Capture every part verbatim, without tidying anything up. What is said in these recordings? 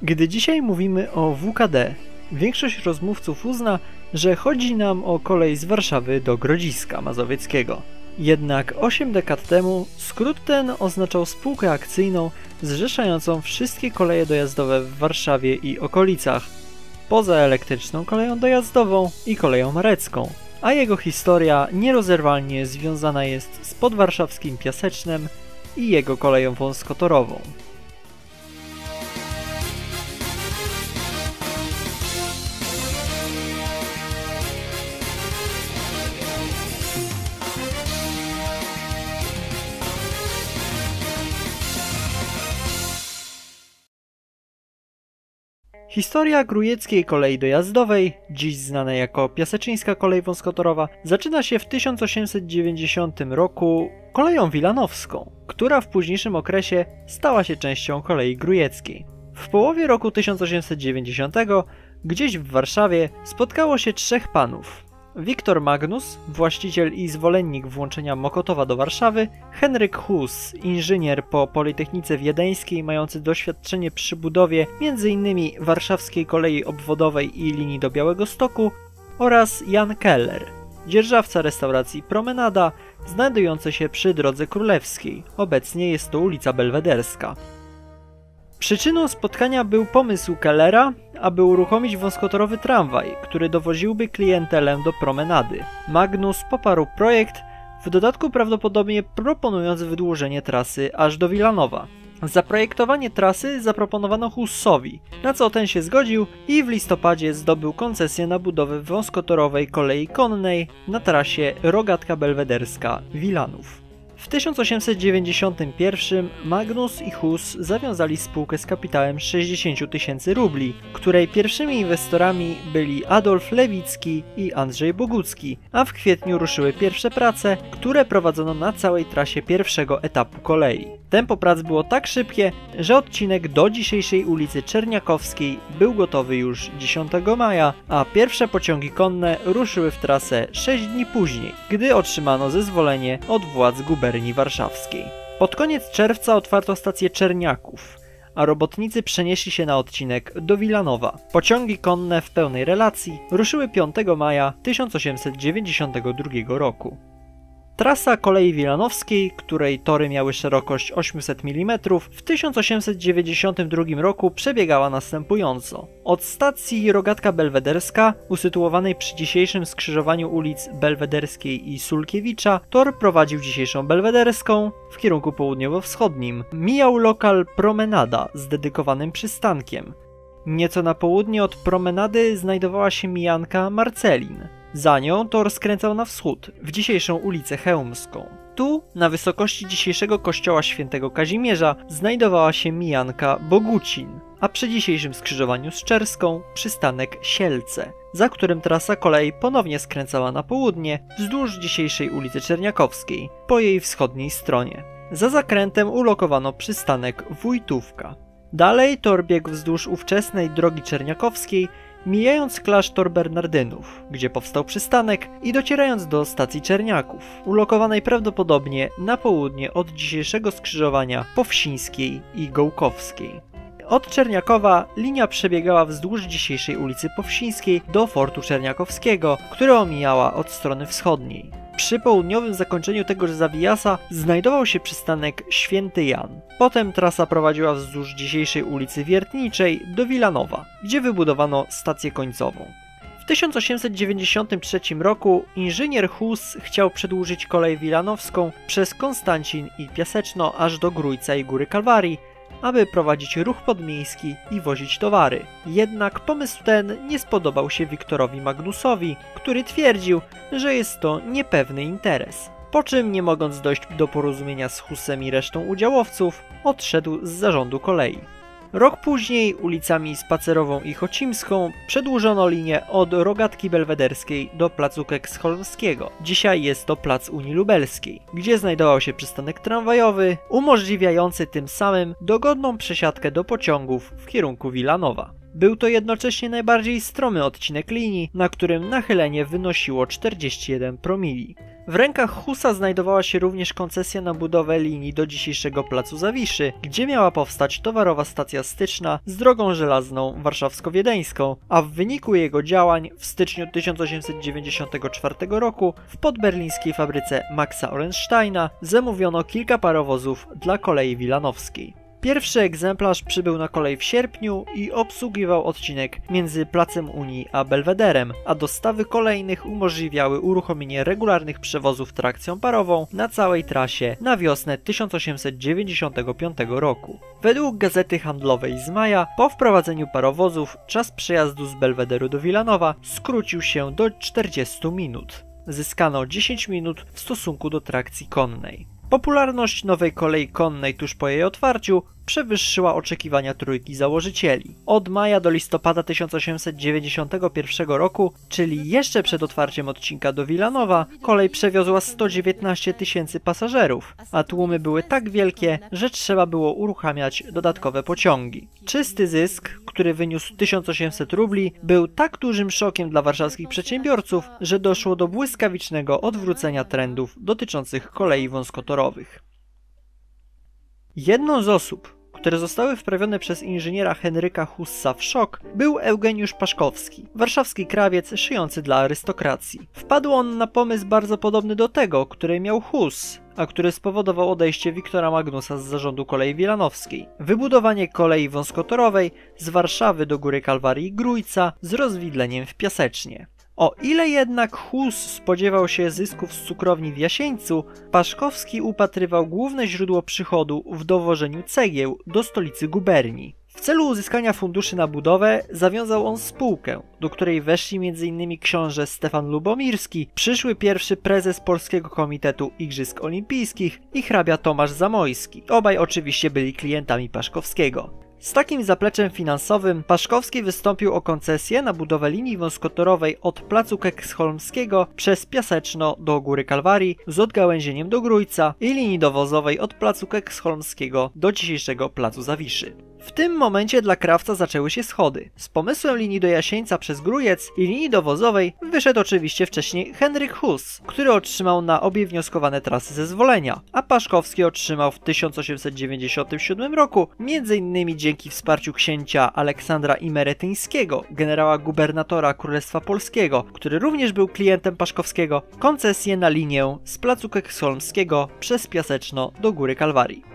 Gdy dzisiaj mówimy o W K D, większość rozmówców uzna, że chodzi nam o kolej z Warszawy do Grodziska Mazowieckiego. Jednak osiem dekad temu skrót ten oznaczał spółkę akcyjną zrzeszającą wszystkie koleje dojazdowe w Warszawie i okolicach, poza elektryczną koleją dojazdową i koleją marecką, a jego historia nierozerwalnie związana jest z podwarszawskim Piasecznem i jego koleją wąskotorową. Historia Grójeckiej Kolei Dojazdowej, dziś znanej jako Piaseczyńska Kolej Wąskotorowa, zaczyna się w tysiąc osiemset dziewięćdziesiątym roku koleją wilanowską, która w późniejszym okresie stała się częścią kolei grójeckiej. W połowie roku tysiąc osiemset dziewięćdziesiątego gdzieś w Warszawie spotkało się trzech panów. Wiktor Magnus, właściciel i zwolennik włączenia Mokotowa do Warszawy, Henryk Hus, inżynier po Politechnice Wiedeńskiej mający doświadczenie przy budowie między innymi warszawskiej kolei obwodowej i linii do Białegostoku, oraz Jan Keller, dzierżawca restauracji Promenada, znajdującej się przy Drodze Królewskiej. Obecnie jest to ulica Belwederska. Przyczyną spotkania był pomysł Kellera, aby uruchomić wąskotorowy tramwaj, który dowoziłby klientelę do promenady. Magnus poparł projekt, w dodatku prawdopodobnie proponując wydłużenie trasy aż do Wilanowa. Zaprojektowanie trasy zaproponowano Hussowi, na co ten się zgodził i w listopadzie zdobył koncesję na budowę wąskotorowej kolei konnej na trasie Rogatka-Belwederska-Wilanów. W tysiąc osiemset dziewięćdziesiątym pierwszym Magnus i Hus zawiązali spółkę z kapitałem sześćdziesiąt tysięcy rubli, której pierwszymi inwestorami byli Adolf Lewicki i Andrzej Bogucki, a w kwietniu ruszyły pierwsze prace, które prowadzono na całej trasie pierwszego etapu kolei. Tempo prac było tak szybkie, że odcinek do dzisiejszej ulicy Czerniakowskiej był gotowy już dziesiątego maja, a pierwsze pociągi konne ruszyły w trasę sześć dni później, gdy otrzymano zezwolenie od władz guberni warszawskiej. Pod koniec czerwca otwarto stację Czerniaków, a robotnicy przenieśli się na odcinek do Wilanowa. Pociągi konne w pełnej relacji ruszyły piątego maja tysiąc osiemset dziewięćdziesiątego drugiego roku. Trasa kolei wilanowskiej, której tory miały szerokość osiemset milimetrów, w tysiąc osiemset dziewięćdziesiątym drugim roku przebiegała następująco. Od stacji Rogatka Belwederska, usytuowanej przy dzisiejszym skrzyżowaniu ulic Belwederskiej i Sulkiewicza, tor prowadził dzisiejszą Belwederską w kierunku południowo-wschodnim. Mijał lokal Promenada z dedykowanym przystankiem. Nieco na południe od promenady znajdowała się mijanka Marcelin. Za nią tor skręcał na wschód, w dzisiejszą ulicę Chełmską. Tu, na wysokości dzisiejszego kościoła świętego Kazimierza, znajdowała się mijanka Bogucin, a przy dzisiejszym skrzyżowaniu z Czerską przystanek Sielce, za którym trasa kolei ponownie skręcała na południe, wzdłuż dzisiejszej ulicy Czerniakowskiej, po jej wschodniej stronie. Za zakrętem ulokowano przystanek Wójtówka. Dalej tor biegł wzdłuż ówczesnej drogi czerniakowskiej, mijając klasztor Bernardynów, gdzie powstał przystanek, i docierając do stacji Czerniaków, ulokowanej prawdopodobnie na południe od dzisiejszego skrzyżowania Powsińskiej i Gołkowskiej. Od Czerniakowa linia przebiegała wzdłuż dzisiejszej ulicy Powsińskiej do Fortu Czerniakowskiego, które omijała od strony wschodniej. Przy południowym zakończeniu tegoż zawijasa znajdował się przystanek Święty Jan. Potem trasa prowadziła wzdłuż dzisiejszej ulicy Wiertniczej do Wilanowa, gdzie wybudowano stację końcową. W tysiąc osiemset dziewięćdziesiątym trzecim roku inżynier Hus chciał przedłużyć kolej wilanowską przez Konstancin i Piaseczno aż do Grójca i Góry Kalwarii, aby prowadzić ruch podmiejski i wozić towary. Jednak pomysł ten nie spodobał się Wiktorowi Magnusowi, który twierdził, że jest to niepewny interes. Po czym, nie mogąc dojść do porozumienia z Husem i resztą udziałowców, odszedł z zarządu kolei. Rok później ulicami Spacerową i Chocimską przedłużono linię od Rogatki Belwederskiej do placu Keksholmskiego. Dzisiaj jest to plac Unii Lubelskiej, gdzie znajdował się przystanek tramwajowy, umożliwiający tym samym dogodną przesiadkę do pociągów w kierunku Wilanowa. Był to jednocześnie najbardziej stromy odcinek linii, na którym nachylenie wynosiło czterdzieści jeden promili. W rękach Husa znajdowała się również koncesja na budowę linii do dzisiejszego placu Zawiszy, gdzie miała powstać towarowa stacja styczna z drogą żelazną warszawsko-wiedeńską, a w wyniku jego działań w styczniu tysiąc osiemset dziewięćdziesiątego czwartego roku w podberlińskiej fabryce Maxa Orensteina zamówiono kilka parowozów dla kolei wilanowskiej. Pierwszy egzemplarz przybył na kolej w sierpniu i obsługiwał odcinek między Placem Unii a Belwederem, a dostawy kolejnych umożliwiały uruchomienie regularnych przewozów trakcją parową na całej trasie na wiosnę tysiąc osiemset dziewięćdziesiątego piątego roku. Według Gazety Handlowej z maja, po wprowadzeniu parowozów czas przejazdu z Belwederu do Wilanowa skrócił się do czterdziestu minut. Zyskano dziesięć minut w stosunku do trakcji konnej. Popularność nowej kolei konnej tuż po jej otwarciu przewyższyła oczekiwania trójki założycieli. Od maja do listopada tysiąc osiemset dziewięćdziesiątego pierwszego roku, czyli jeszcze przed otwarciem odcinka do Wilanowa, kolej przewiozła sto dziewiętnaście tysięcy pasażerów, a tłumy były tak wielkie, że trzeba było uruchamiać dodatkowe pociągi. Czysty zysk, który wyniósł tysiąc osiemset rubli, był tak dużym szokiem dla warszawskich przedsiębiorców, że doszło do błyskawicznego odwrócenia trendów dotyczących kolei wąskotorowych. Jedną z osób, które zostały wprawione przez inżyniera Henryka Hussa w szok, był Eugeniusz Paszkowski, warszawski krawiec szyjący dla arystokracji. Wpadł on na pomysł bardzo podobny do tego, który miał Huss, a który spowodował odejście Wiktora Magnusa z zarządu kolei wilanowskiej. Wybudowanie kolei wąskotorowej z Warszawy do Góry Kalwarii i Grójca z rozwidleniem w Piasecznie. O ile jednak Huss spodziewał się zysków z cukrowni w Jasieńcu, Paszkowski upatrywał główne źródło przychodu w dowożeniu cegieł do stolicy guberni. W celu uzyskania funduszy na budowę zawiązał on spółkę, do której weszli między innymi książę Stefan Lubomirski, przyszły pierwszy prezes Polskiego Komitetu Igrzysk Olimpijskich i hrabia Tomasz Zamojski. Obaj oczywiście byli klientami Paszkowskiego. Z takim zapleczem finansowym Paszkowski wystąpił o koncesję na budowę linii wąskotorowej od placu Keksholmskiego przez Piaseczno do Góry Kalwarii z odgałęzieniem do Grójca i linii dowozowej od placu Keksholmskiego do dzisiejszego placu Zawiszy. W tym momencie dla krawca zaczęły się schody. Z pomysłem linii do Jasieńca przez Grójec i linii dowozowej wyszedł oczywiście wcześniej Henryk Huss, który otrzymał na obie wnioskowane trasy zezwolenia, a Paszkowski otrzymał w tysiąc osiemset dziewięćdziesiątym siódmym roku, między innymi dzięki wsparciu księcia Aleksandra Imeretyńskiego, generała gubernatora Królestwa Polskiego, który również był klientem Paszkowskiego, koncesję na linię z placu Keksholmskiego przez Piaseczno do Góry Kalwarii.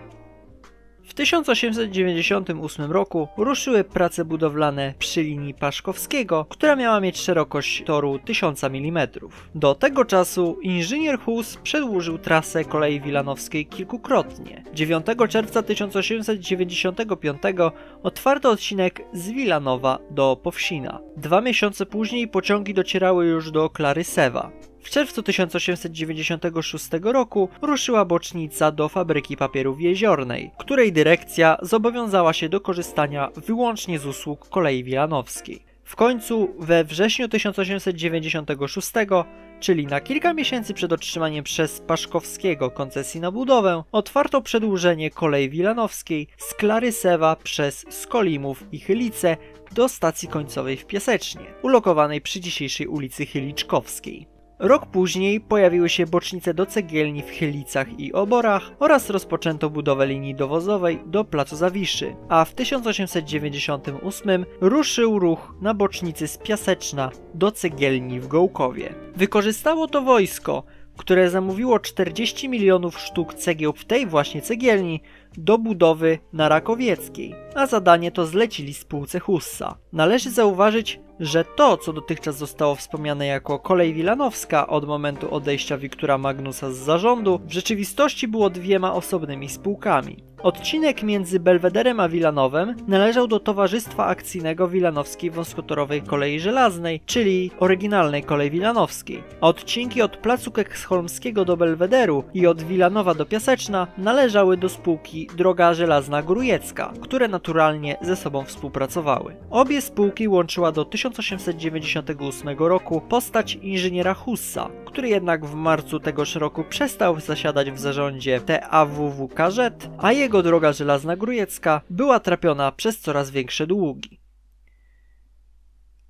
W tysiąc osiemset dziewięćdziesiątym ósmym roku ruszyły prace budowlane przy linii Paszkowskiego, która miała mieć szerokość toru tysiąc milimetrów. Do tego czasu inżynier Huss przedłużył trasę kolei wilanowskiej kilkukrotnie. dziewiątego czerwca tysiąc osiemset dziewięćdziesiątego piątego otwarto odcinek z Wilanowa do Powsina. Dwa miesiące później pociągi docierały już do Klarysewa. W czerwcu tysiąc osiemset dziewięćdziesiątego szóstego roku ruszyła bocznica do fabryki papieru w Jeziornej, której dyrekcja zobowiązała się do korzystania wyłącznie z usług kolei wilanowskiej. W końcu we wrześniu tysiąc osiemset dziewięćdziesiątego szóstego, czyli na kilka miesięcy przed otrzymaniem przez Paszkowskiego koncesji na budowę, otwarto przedłużenie kolei wilanowskiej z Klarysewa przez Skolimów i Chylice do stacji końcowej w Piasecznie, ulokowanej przy dzisiejszej ulicy Chyliczkowskiej. Rok później pojawiły się bocznice do cegielni w Chylicach i Oborach oraz rozpoczęto budowę linii dowozowej do placu Zawiszy, a w tysiąc osiemset dziewięćdziesiątym ósmym ruszył ruch na bocznicy z Piaseczna do cegielni w Gołkowie. Wykorzystało to wojsko, które zamówiło czterdzieści milionów sztuk cegieł w tej właśnie cegielni do budowy na Rakowieckiej, a zadanie to zlecili spółce Hussa. Należy zauważyć, że to, co dotychczas zostało wspomniane jako kolej wilanowska od momentu odejścia Wiktora Magnusa z zarządu, w rzeczywistości było dwiema osobnymi spółkami. Odcinek między Belwederem a Wilanowem należał do Towarzystwa Akcyjnego Wilanowskiej Wąskotorowej Kolei Żelaznej, czyli oryginalnej kolei wilanowskiej, a odcinki od placu Keksholmskiego do Belwederu i od Wilanowa do Piaseczna należały do spółki Droga Żelazna Grójecka, które naturalnie ze sobą współpracowały. Obie spółki łączyła do tysiąc osiemset dziewięćdziesiątego ósmego roku postać inżyniera Hussa, który jednak w marcu tegoż roku przestał zasiadać w zarządzie T A W W K Z, a jego Droga Żelazna Grójecka była trapiona przez coraz większe długi.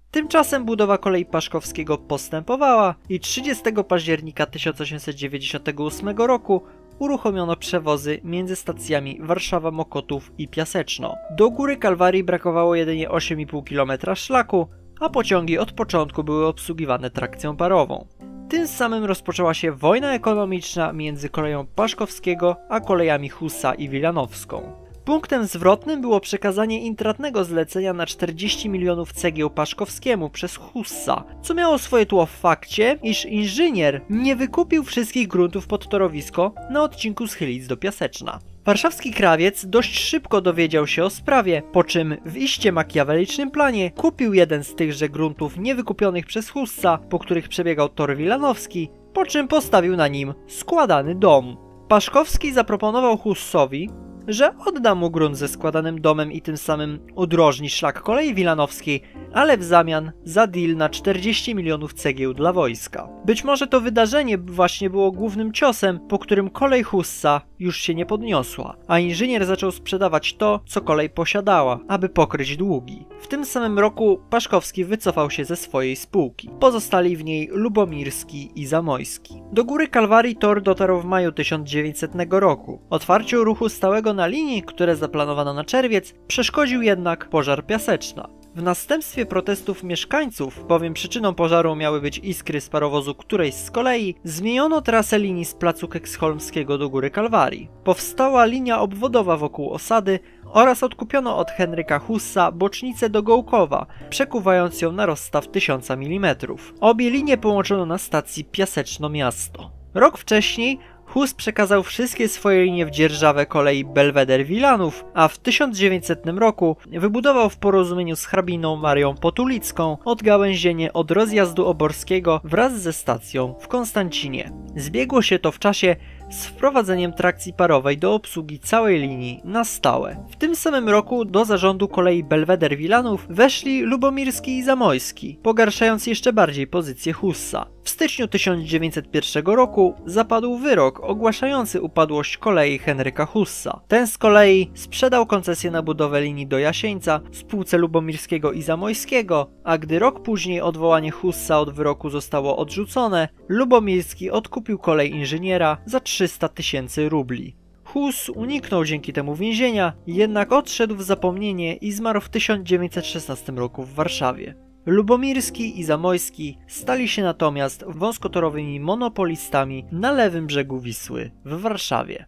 Tymczasem budowa kolei Paszkowskiego postępowała i trzydziestego października tysiąc osiemset dziewięćdziesiątego ósmego roku uruchomiono przewozy między stacjami Warszawa, Mokotów i Piaseczno. Do Góry Kalwarii brakowało jedynie osiem i pół kilometra szlaku, a pociągi od początku były obsługiwane trakcją parową. Tym samym rozpoczęła się wojna ekonomiczna między koleją Paszkowskiego a kolejami Husa i Wilanowską. Punktem zwrotnym było przekazanie intratnego zlecenia na czterdzieści milionów cegieł Paszkowskiemu przez Hussa, co miało swoje tło w fakcie, iż inżynier nie wykupił wszystkich gruntów pod torowisko na odcinku z Chylic do Piaseczna. Warszawski krawiec dość szybko dowiedział się o sprawie, po czym w iście makiawelicznym planie kupił jeden z tychże gruntów niewykupionych przez Hussa, po których przebiegał tor wilanowski, po czym postawił na nim składany dom. Paszkowski zaproponował Hussowi, że odda mu grunt ze składanym domem i tym samym udrożni szlak kolei wilanowskiej, ale w zamian za deal na czterdzieści milionów cegieł dla wojska. Być może to wydarzenie właśnie było głównym ciosem, po którym kolej Hussa już się nie podniosła, a inżynier zaczął sprzedawać to, co kolej posiadała, aby pokryć długi. W tym samym roku Paszkowski wycofał się ze swojej spółki. Pozostali w niej Lubomirski i Zamojski. Do Góry Kalwarii tor dotarł w maju tysiąc dziewięćsetnego roku. Otwarciu ruchu stałego na linii, które zaplanowano na czerwiec, przeszkodził jednak pożar Piaseczna. W następstwie protestów mieszkańców, bowiem przyczyną pożaru miały być iskry z parowozu którejś z kolei, zmieniono trasę linii z placu Keksholmskiego do Góry Kalwarii. Powstała linia obwodowa wokół osady oraz odkupiono od Henryka Hussa bocznicę do Gołkowa, przekuwając ją na rozstaw tysiąca milimetrów. Obie linie połączono na stacji Piaseczno Miasto. Rok wcześniej Huss przekazał wszystkie swoje linie w dzierżawę kolei Belweder-Wilanów, a w tysiąc dziewięćsetnym roku wybudował w porozumieniu z hrabiną Marią Potulicką odgałęzienie od rozjazdu oborskiego wraz ze stacją w Konstancinie. Zbiegło się to w czasie z wprowadzeniem trakcji parowej do obsługi całej linii na stałe. W tym samym roku do zarządu kolei Belweder-Wilanów weszli Lubomirski i Zamojski, pogarszając jeszcze bardziej pozycję Hussa. W styczniu tysiąc dziewięćset pierwszego roku zapadł wyrok ogłaszający upadłość kolei Henryka Hussa. Ten z kolei sprzedał koncesję na budowę linii do Jasieńca spółce Lubomirskiego i Zamojskiego, a gdy rok później odwołanie Hussa od wyroku zostało odrzucone, Lubomirski odkupił kolej inżyniera za trzysta tysięcy rubli. Huss uniknął dzięki temu więzienia, jednak odszedł w zapomnienie i zmarł w tysiąc dziewięćset szesnastym roku w Warszawie. Lubomirski i Zamojski stali się natomiast wąskotorowymi monopolistami na lewym brzegu Wisły w Warszawie.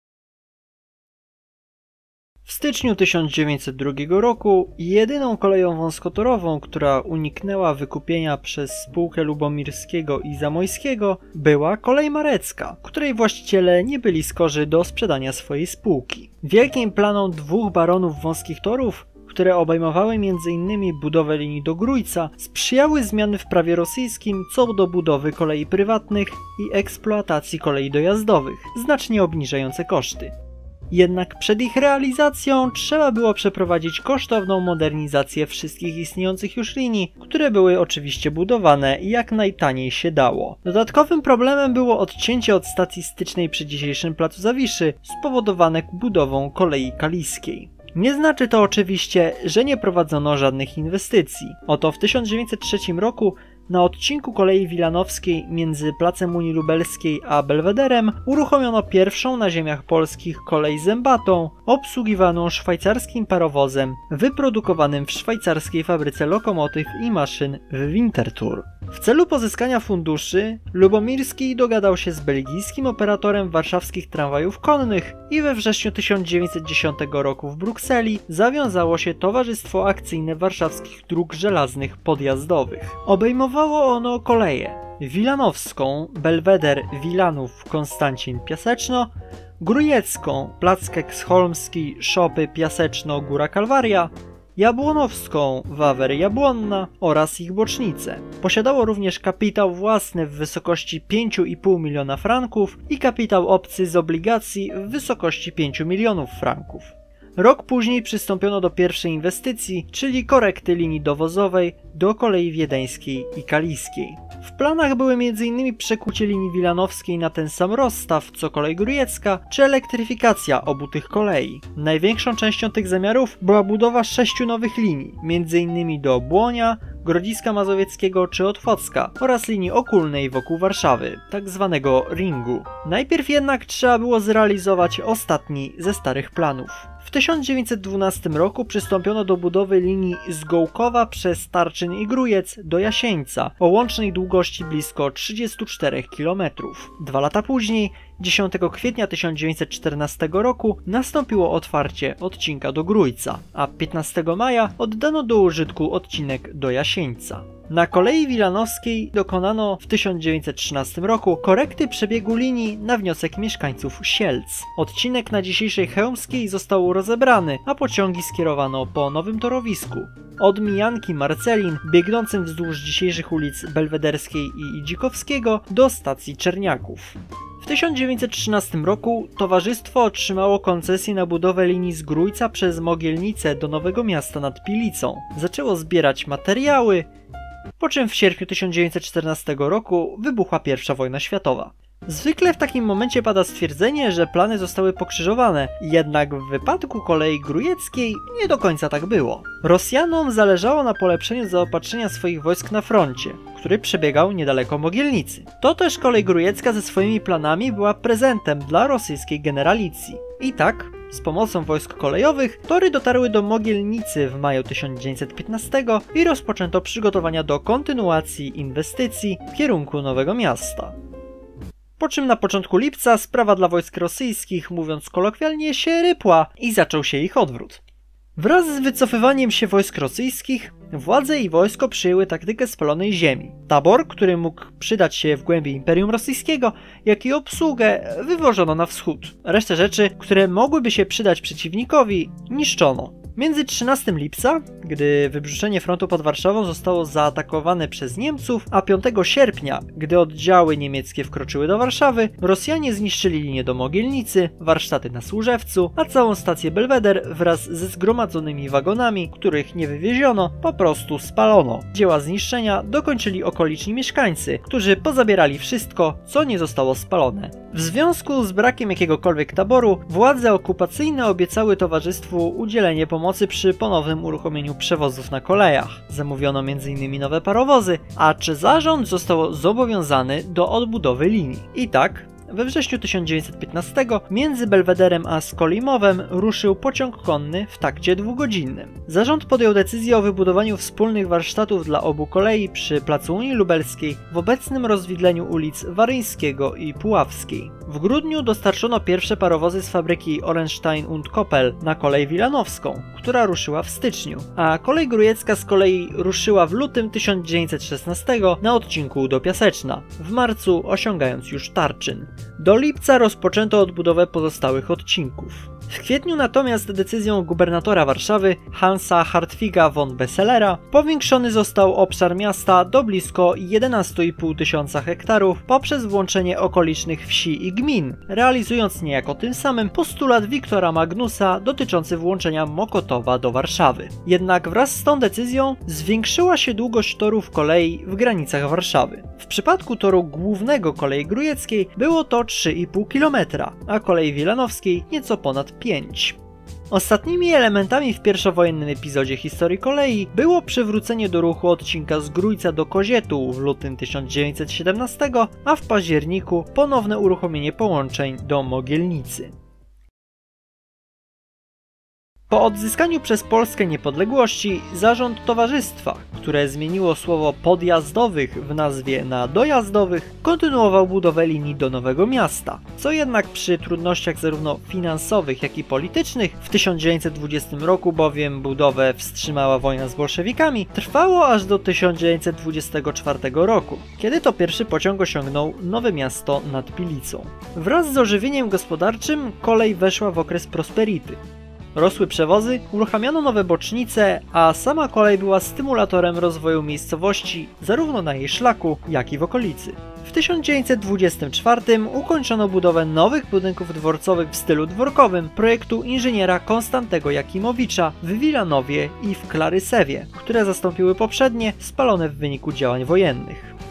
W styczniu tysiąc dziewięćset drugiego roku jedyną koleją wąskotorową, która uniknęła wykupienia przez spółkę Lubomirskiego i Zamojskiego, była kolej marecka, której właściciele nie byli skorzy do sprzedania swojej spółki. Wielkim planom dwóch baronów wąskich torów, które obejmowały między innymi budowę linii do Grójca, sprzyjały zmiany w prawie rosyjskim co do budowy kolei prywatnych i eksploatacji kolei dojazdowych, znacznie obniżające koszty. Jednak przed ich realizacją trzeba było przeprowadzić kosztowną modernizację wszystkich istniejących już linii, które były oczywiście budowane jak najtaniej się dało. Dodatkowym problemem było odcięcie od stacji stycznej przy dzisiejszym placu Zawiszy, spowodowane budową kolei kaliskiej. Nie znaczy to oczywiście, że nie prowadzono żadnych inwestycji. Oto w tysiąc dziewięćset trzecim roku na odcinku kolei wilanowskiej między placem Unii Lubelskiej a Belwederem uruchomiono pierwszą na ziemiach polskich kolej zębatą, obsługiwaną szwajcarskim parowozem wyprodukowanym w szwajcarskiej fabryce lokomotyw i maszyn w Winterthur. W celu pozyskania funduszy Lubomirski dogadał się z belgijskim operatorem warszawskich tramwajów konnych i we wrześniu tysiąc dziewięćset dziesiątego roku w Brukseli zawiązało się Towarzystwo Akcyjne Warszawskich Dróg Żelaznych Podjazdowych. Obejmowało ono koleje wilanowską, Belweder Wilanów Konstancin Piaseczno, grójecką, Plac Keksholmski, Szopy Piaseczno Góra Kalwaria, jabłonowską, Wawer Jabłonna oraz ich bocznice. Posiadało również kapitał własny w wysokości pięć i pół miliona franków i kapitał obcy z obligacji w wysokości pięć milionów franków. Rok później przystąpiono do pierwszej inwestycji, czyli korekty linii dowozowej do kolei wiedeńskiej i kaliskiej. W planach były między innymi przekucie linii wilanowskiej na ten sam rozstaw co kolej grójecka, czy elektryfikacja obu tych kolei. Największą częścią tych zamiarów była budowa sześciu nowych linii, między innymi do Błonia, Grodziska Mazowieckiego czy Otwocka oraz linii ogólnej wokół Warszawy, tak zwanego ringu. Najpierw jednak trzeba było zrealizować ostatni ze starych planów. W tysiąc dziewięćset dwunastym roku przystąpiono do budowy linii z Gołkowa przez Tarczyn i Grójec do Jasieńca o łącznej długości blisko trzydziestu czterech kilometrów. Dwa lata później, dziesiątego kwietnia tysiąc dziewięćset czternastego roku, nastąpiło otwarcie odcinka do Grójca, a piętnastego maja oddano do użytku odcinek do Jasieńca. Na kolei wilanowskiej dokonano w tysiąc dziewięćset trzynastym roku korekty przebiegu linii na wniosek mieszkańców Sielc. Odcinek na dzisiejszej Chełmskiej został rozebrany, a pociągi skierowano po nowym torowisku. Od mijanki Marcelin, biegnącym wzdłuż dzisiejszych ulic Belwederskiej i Dzikowskiego, do stacji Czerniaków. W tysiąc dziewięćset trzynastym roku towarzystwo otrzymało koncesję na budowę linii z Grójca przez Mogielnicę do Nowego Miasta nad Pilicą. Zaczęło zbierać materiały, po czym w sierpniu tysiąc dziewięćset czternastego roku wybuchła pierwsza wojna światowa. Zwykle w takim momencie pada stwierdzenie, że plany zostały pokrzyżowane, jednak w wypadku kolei grójeckiej nie do końca tak było. Rosjanom zależało na polepszeniu zaopatrzenia swoich wojsk na froncie, który przebiegał niedaleko Mogielnicy. To też kolej grójecka ze swoimi planami była prezentem dla rosyjskiej generalicji. I tak, z pomocą wojsk kolejowych, tory dotarły do Mogielnicy w maju tysiąc dziewięćset piętnastego i rozpoczęto przygotowania do kontynuacji inwestycji w kierunku Nowego Miasta. Po czym na początku lipca sprawa dla wojsk rosyjskich, mówiąc kolokwialnie, się rypła i zaczął się ich odwrót. Wraz z wycofywaniem się wojsk rosyjskich, władze i wojsko przyjęły taktykę spalonej ziemi. Tabor, który mógł przydać się w głębi Imperium Rosyjskiego, jak i obsługę wywożono na wschód. Resztę rzeczy, które mogłyby się przydać przeciwnikowi, niszczono. Między trzynastego lipca, gdy wybrzuszenie frontu pod Warszawą zostało zaatakowane przez Niemców, a piątego sierpnia, gdy oddziały niemieckie wkroczyły do Warszawy, Rosjanie zniszczyli linię do Mogielnicy, warsztaty na Służewcu, a całą stację Belweder wraz ze zgromadzonymi wagonami, których nie wywieziono, po prostu spalono. Dzieła zniszczenia dokończyli okoliczni mieszkańcy, którzy pozabierali wszystko, co nie zostało spalone. W związku z brakiem jakiegokolwiek taboru, władze okupacyjne obiecały towarzystwu udzielenie pomocy przy ponownym uruchomieniu przewozów na kolejach. Zamówiono między innymi nowe parowozy, a czy zarząd został zobowiązany do odbudowy linii. I tak, we wrześniu tysiąc dziewięćset piętnastego między Belwederem a Skolimowem ruszył pociąg konny w takcie dwugodzinnym. Zarząd podjął decyzję o wybudowaniu wspólnych warsztatów dla obu kolei przy placu Unii Lubelskiej w obecnym rozwidleniu ulic Waryńskiego i Puławskiej. W grudniu dostarczono pierwsze parowozy z fabryki Orenstein und Koppel na kolej wilanowską, która ruszyła w styczniu, a kolej grójecka z kolei ruszyła w lutym tysiąc dziewięćset szesnastego na odcinku do Piaseczna, w marcu osiągając już Tarczyn. Do lipca rozpoczęto odbudowę pozostałych odcinków. W kwietniu natomiast decyzją gubernatora Warszawy Hansa Hartwiga von Besselera powiększony został obszar miasta do blisko jedenastu i pół tysiąca hektarów poprzez włączenie okolicznych wsi i gmin, realizując niejako tym samym postulat Wiktora Magnusa dotyczący włączenia Mokotowa do Warszawy. Jednak wraz z tą decyzją zwiększyła się długość torów kolei w granicach Warszawy. W przypadku toru głównego kolei grójeckiej było to trzy i pół kilometra, a kolei wilanowskiej nieco ponad pięć. Ostatnimi elementami w pierwszowojennym epizodzie historii kolei było przywrócenie do ruchu odcinka z Grójca do Kozietu w lutym tysiąc dziewięćset siedemnastego, a w październiku ponowne uruchomienie połączeń do Mogielnicy. Po odzyskaniu przez Polskę niepodległości zarząd towarzystwa, które zmieniło słowo podjazdowych w nazwie na dojazdowych, kontynuował budowę linii do Nowego Miasta, co jednak przy trudnościach zarówno finansowych, jak i politycznych, w tysiąc dziewięćset dwudziestym roku bowiem budowę wstrzymała wojna z bolszewikami, trwało aż do tysiąc dziewięćset dwudziestego czwartego roku, kiedy to pierwszy pociąg osiągnął Nowe Miasto nad Pilicą. Wraz z ożywieniem gospodarczym kolej weszła w okres prosperity. Rosły przewozy, uruchamiano nowe bocznice, a sama kolej była stymulatorem rozwoju miejscowości zarówno na jej szlaku, jak i w okolicy. W tysiąc dziewięćset dwudziestym czwartym ukończono budowę nowych budynków dworcowych w stylu dworkowym projektu inżyniera Konstantego Jakimowicza w Wilanowie i w Klarysewie, które zastąpiły poprzednie spalone w wyniku działań wojennych.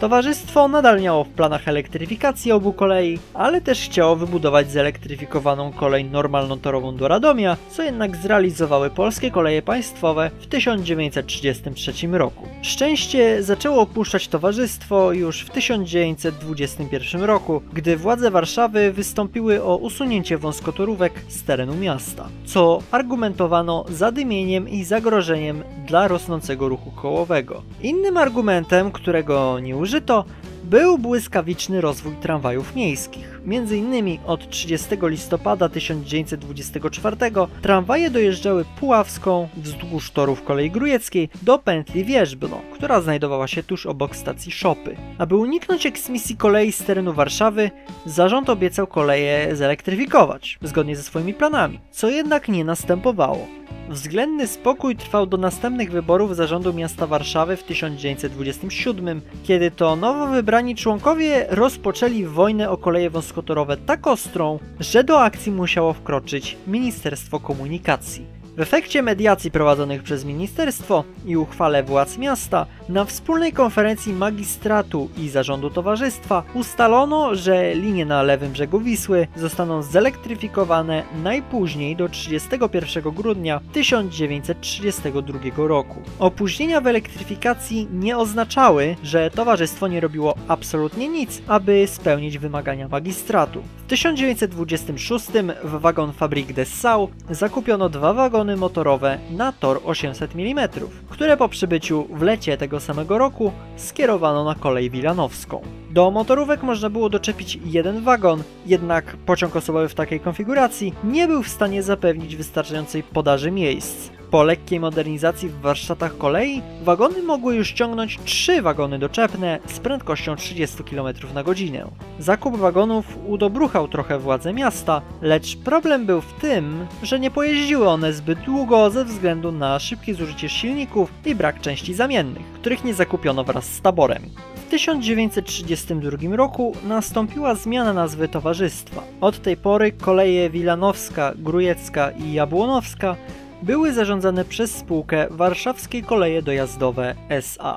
Towarzystwo nadal miało w planach elektryfikację obu kolei, ale też chciało wybudować zelektryfikowaną kolej normalnotorową do Radomia, co jednak zrealizowały Polskie Koleje Państwowe w tysiąc dziewięćset trzydziestym trzecim roku. Szczęście zaczęło opuszczać towarzystwo już w tysiąc dziewięćset dwudziestym pierwszym roku, gdy władze Warszawy wystąpiły o usunięcie wąskotorówek z terenu miasta, co argumentowano zadymieniem i zagrożeniem dla rosnącego ruchu kołowego. Innym argumentem, którego nie użyto, był błyskawiczny rozwój tramwajów miejskich. Między innymi od trzydziestego listopada tysiąc dziewięćset dwudziestego czwartego tramwaje dojeżdżały Puławską wzdłuż torów kolei grójeckiej do pętli Wierzbno, która znajdowała się tuż obok stacji Szopy. Aby uniknąć eksmisji kolei z terenu Warszawy, zarząd obiecał koleje zelektryfikować, zgodnie ze swoimi planami, co jednak nie następowało. Względny spokój trwał do następnych wyborów zarządu miasta Warszawy w tysiąc dziewięćset dwudziestym siódmym, kiedy to nowo wybrani członkowie rozpoczęli wojnę o koleje wąskotorowe tak ostrą, że do akcji musiało wkroczyć Ministerstwo Komunikacji. W efekcie mediacji prowadzonych przez ministerstwo i uchwale władz miasta, na wspólnej konferencji magistratu i zarządu towarzystwa ustalono, że linie na lewym brzegu Wisły zostaną zelektryfikowane najpóźniej do trzydziestego pierwszego grudnia tysiąc dziewięćset trzydziestego drugiego roku. Opóźnienia w elektryfikacji nie oznaczały, że towarzystwo nie robiło absolutnie nic, aby spełnić wymagania magistratu. W tysiąc dziewięćset dwudziestym szóstym w wagon Fabrique Dessau zakupiono dwa wagony motorowe na tor osiemset milimetrów, które po przybyciu w lecie tego samego roku skierowano na kolej wilanowską. Do motorówek można było doczepić jeden wagon, jednak pociąg osobowy w takiej konfiguracji nie był w stanie zapewnić wystarczającej podaży miejsc. Po lekkiej modernizacji w warsztatach kolei wagony mogły już ciągnąć trzy wagony doczepne z prędkością trzydzieści kilometrów na godzinę. Zakup wagonów udobruchał trochę władze miasta, lecz problem był w tym, że nie pojeździły one zbyt długo ze względu na szybkie zużycie silników i brak części zamiennych, których nie zakupiono wraz z taborem. W tysiąc dziewięćset trzydziestym drugim roku nastąpiła zmiana nazwy towarzystwa. Od tej pory koleje Wilanowska, Grójecka i Jabłonowska były zarządzane przez spółkę Warszawskie Koleje Dojazdowe S A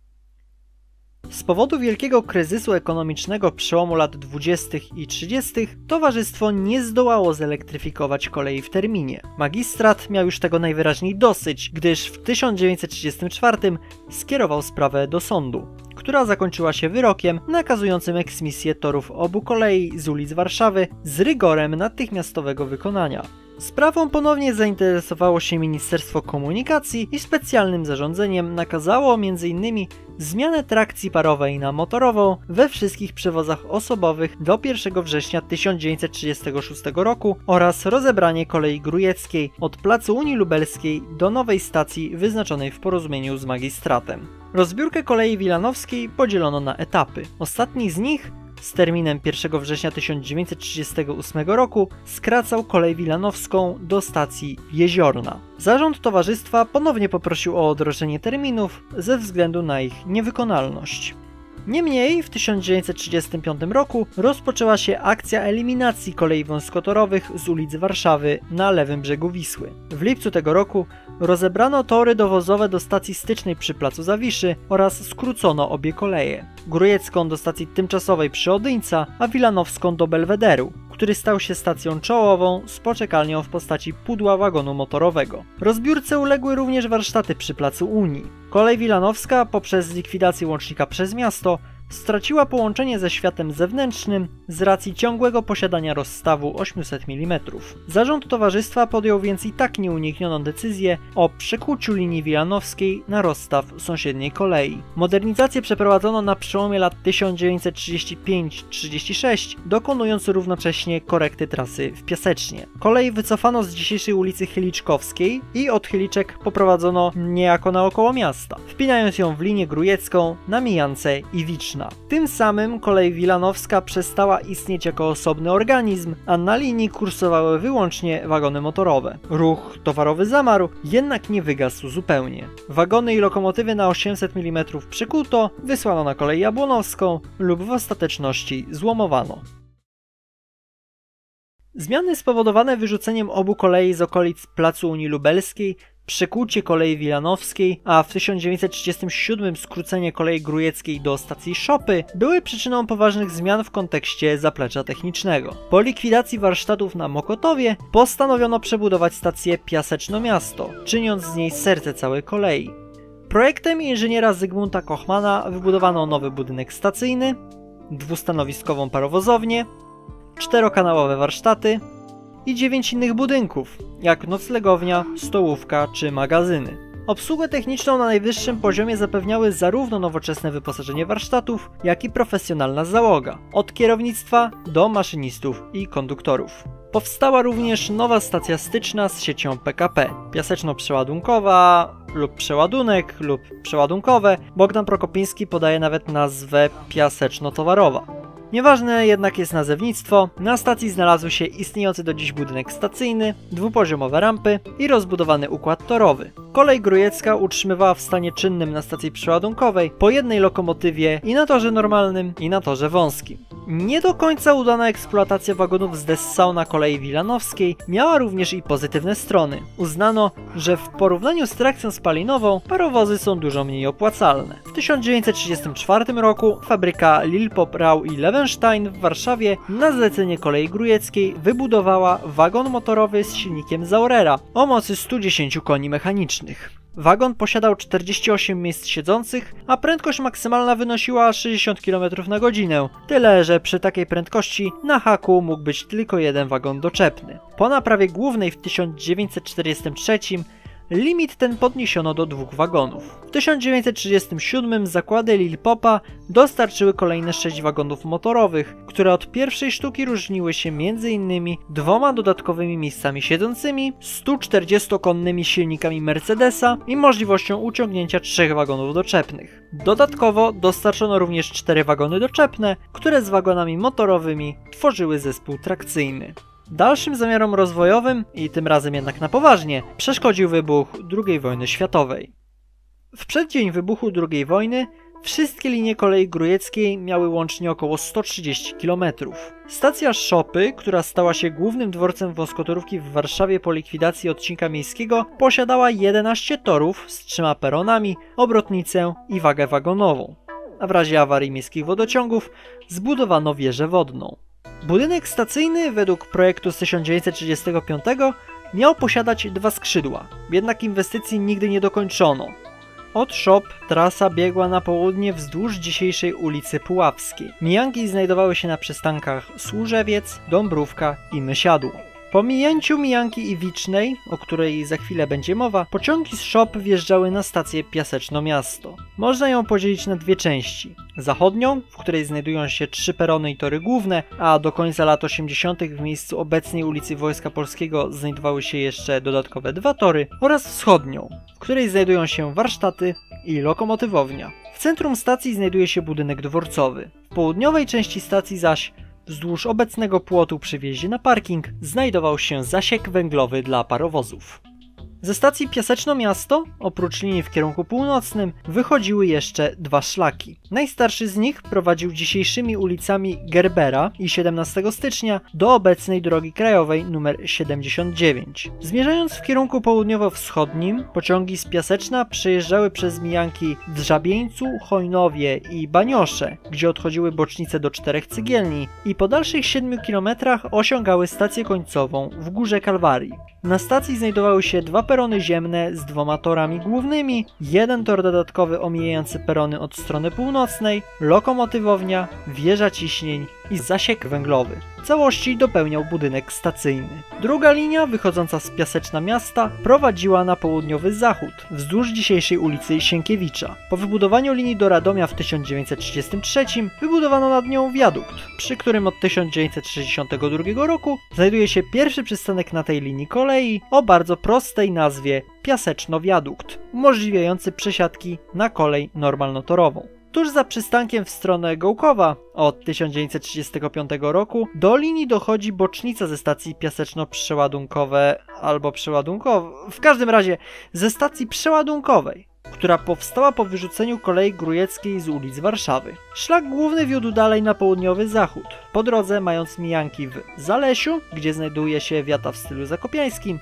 Z powodu wielkiego kryzysu ekonomicznego przełomu lat dwudziestych i trzydziestych towarzystwo nie zdołało zelektryfikować kolei w terminie. Magistrat miał już tego najwyraźniej dosyć, gdyż w tysiąc dziewięćset trzydziestym czwartym skierował sprawę do sądu, która zakończyła się wyrokiem nakazującym eksmisję torów obu kolei z ulic Warszawy z rygorem natychmiastowego wykonania. Sprawą ponownie zainteresowało się Ministerstwo Komunikacji i specjalnym zarządzeniem nakazało między innymi zmianę trakcji parowej na motorową we wszystkich przewozach osobowych do pierwszego września tysiąc dziewięćset trzydziestego szóstego roku oraz rozebranie kolei grójeckiej od placu Unii Lubelskiej do nowej stacji wyznaczonej w porozumieniu z magistratem. Rozbiórkę kolei wilanowskiej podzielono na etapy. Ostatni z nich z terminem pierwszego września tysiąc dziewięćset trzydziestego ósmego roku skracał kolej wilanowską do stacji Jeziorna. Zarząd towarzystwa ponownie poprosił o odroczenie terminów ze względu na ich niewykonalność. Niemniej w tysiąc dziewięćset trzydziestym piątym roku rozpoczęła się akcja eliminacji kolei wąskotorowych z ulic Warszawy na lewym brzegu Wisły. W lipcu tego roku rozebrano tory dowozowe do stacji stycznej przy placu Zawiszy oraz skrócono obie koleje. Grójecką do stacji tymczasowej przy Odyńca, a wilanowską do Belwederu, który stał się stacją czołową z poczekalnią w postaci pudła wagonu motorowego. Rozbiórce uległy również warsztaty przy placu Unii. Kolej wilanowska poprzez likwidację łącznika przez miasto straciła połączenie ze światem zewnętrznym z racji ciągłego posiadania rozstawu osiemset milimetrów. Zarząd towarzystwa podjął więc i tak nieuniknioną decyzję o przekuciu linii wilanowskiej na rozstaw sąsiedniej kolei. Modernizację przeprowadzono na przełomie lat tysiąc dziewięćset trzydziesty piąty trzydziesty szósty, dokonując równocześnie korekty trasy w Piasecznie. Kolej wycofano z dzisiejszej ulicy Chyliczkowskiej i od Chyliczek poprowadzono niejako naokoło miasta, wpinając ją w linię grójecką na Mijance i Wiczna. Tym samym kolej wilanowska przestała istnieć jako osobny organizm, a na linii kursowały wyłącznie wagony motorowe. Ruch towarowy zamarł, jednak nie wygasł zupełnie. Wagony i lokomotywy na osiemset milimetrów przykuto, wysłano na kolej jabłonowską lub w ostateczności złomowano. Zmiany spowodowane wyrzuceniem obu kolei z okolic placu Unii Lubelskiej Przekłucie kolei wilanowskiej, a w tysiąc dziewięćset trzydziestym siódmym skrócenie kolei grujeckiej do stacji Szopy były przyczyną poważnych zmian w kontekście zaplecza technicznego. Po likwidacji warsztatów na Mokotowie postanowiono przebudować stację Piaseczno-Miasto, czyniąc z niej serce całej kolei. Projektem inżyniera Zygmunta Kochmana wybudowano nowy budynek stacyjny, dwustanowiskową parowozownię, czterokanałowe warsztaty i dziewięć innych budynków, jak noclegownia, stołówka czy magazyny. Obsługę techniczną na najwyższym poziomie zapewniały zarówno nowoczesne wyposażenie warsztatów, jak i profesjonalna załoga, od kierownictwa do maszynistów i konduktorów. Powstała również nowa stacja styczna z siecią P K P, piaseczno-przeładunkowa lub przeładunek lub przeładunkowe. Bogdan Prokopiński podaje nawet nazwę piaseczno-towarowa. Nieważne jednak jest nazewnictwo, na stacji znalazły się istniejący do dziś budynek stacyjny, dwupoziomowe rampy i rozbudowany układ torowy. Kolej grujecka utrzymywała w stanie czynnym na stacji przeładunkowej po jednej lokomotywie i na torze normalnym, i na torze wąskim. Nie do końca udana eksploatacja wagonów z Dessau na kolei wilanowskiej miała również i pozytywne strony. Uznano, że w porównaniu z trakcją spalinową parowozy są dużo mniej opłacalne. W tysiąc dziewięćset trzydziestym czwartym roku fabryka Lilpop, Rau i Lewenstein w Warszawie na zlecenie kolei grujeckiej wybudowała wagon motorowy z silnikiem Zaurera o mocy stu dziesięciu koni mechanicznych. Wagon posiadał czterdzieści osiem miejsc siedzących, a prędkość maksymalna wynosiła sześćdziesiąt kilometrów na godzinę, tyle że przy takiej prędkości na haku mógł być tylko jeden wagon doczepny. Po naprawie głównej w tysiąc dziewięćset czterdziestym trzecim limit ten podniesiono do dwóch wagonów. W tysiąc dziewięćset trzydziestym siódmym zakłady Lilpopa dostarczyły kolejne sześć wagonów motorowych, które od pierwszej sztuki różniły się między innymi dwoma dodatkowymi miejscami siedzącymi, stu czterdziestokonnymi silnikami Mercedesa i możliwością uciągnięcia trzech wagonów doczepnych. Dodatkowo dostarczono również cztery wagony doczepne, które z wagonami motorowymi tworzyły zespół trakcyjny. Dalszym zamiarom rozwojowym, i tym razem jednak na poważnie, przeszkodził wybuch drugiej wojny światowej. W przeddzień wybuchu drugiej wojny wszystkie linie kolei grujeckiej miały łącznie około sto trzydzieści kilometrów. Stacja Szopy, która stała się głównym dworcem wąskotorówki w Warszawie po likwidacji odcinka miejskiego, posiadała jedenaście torów z trzema peronami, obrotnicę i wagę wagonową, a w razie awarii miejskich wodociągów zbudowano wieżę wodną. Budynek stacyjny według projektu z tysiąc dziewięćset trzydziestego piątego miał posiadać dwa skrzydła, jednak inwestycji nigdy nie dokończono. Od Szop trasa biegła na południe wzdłuż dzisiejszej ulicy Puławskiej. Mijanki znajdowały się na przystankach Służewiec, Dąbrówka i Mysiadło. Po mijęciu Mijanki i Wicznej, o której za chwilę będzie mowa, pociągi z Szop wjeżdżały na stację Piaseczno-Miasto. Można ją podzielić na dwie części. Zachodnią, w której znajdują się trzy perony i tory główne, a do końca lat osiemdziesiątych w miejscu obecnej ulicy Wojska Polskiego znajdowały się jeszcze dodatkowe dwa tory, oraz wschodnią, w której znajdują się warsztaty i lokomotywownia. W centrum stacji znajduje się budynek dworcowy. W południowej części stacji zaś wzdłuż obecnego płotu przy wjeździe na parking znajdował się zasiek węglowy dla parowozów. Ze stacji Piaseczno-Miasto, oprócz linii w kierunku północnym, wychodziły jeszcze dwa szlaki. Najstarszy z nich prowadził dzisiejszymi ulicami Gerbera i siedemnastego stycznia do obecnej drogi krajowej nr siedemdziesiąt dziewięć. Zmierzając w kierunku południowo-wschodnim, pociągi z Piaseczna przejeżdżały przez mijanki w Żabieńcu, Chojnowie i Baniosze, gdzie odchodziły bocznice do czterech cygielni i po dalszych siedmiu kilometrach osiągały stację końcową w Górze Kalwarii. Na stacji znajdowały się dwa perony ziemne z dwoma torami głównymi, jeden tor dodatkowy omijający perony od strony północnej, lokomotywownia, wieża ciśnień i zasiek węglowy. Całości dopełniał budynek stacyjny. Druga linia, wychodząca z Piaseczna Miasta, prowadziła na południowy zachód, wzdłuż dzisiejszej ulicy Sienkiewicza. Po wybudowaniu linii do Radomia w tysiąc dziewięćset trzydziestym trzecim wybudowano nad nią wiadukt, przy którym od tysiąc dziewięćset sześćdziesiątego drugiego roku znajduje się pierwszy przystanek na tej linii kolei o bardzo prostej nazwie Piaseczno Wiadukt, umożliwiający przesiadki na kolej normalnotorową. Tuż za przystankiem w stronę Gołkowa od tysiąc dziewięćset trzydziestego piątego roku do linii dochodzi bocznica ze stacji Piaseczno-Przeładunkowe albo przeładunkowe, w każdym razie ze stacji przeładunkowej, która powstała po wyrzuceniu kolei grujeckiej z ulic Warszawy. Szlak główny wiódł dalej na południowy zachód, po drodze mając mijanki w Zalesiu, gdzie znajduje się wiata w stylu zakopiańskim,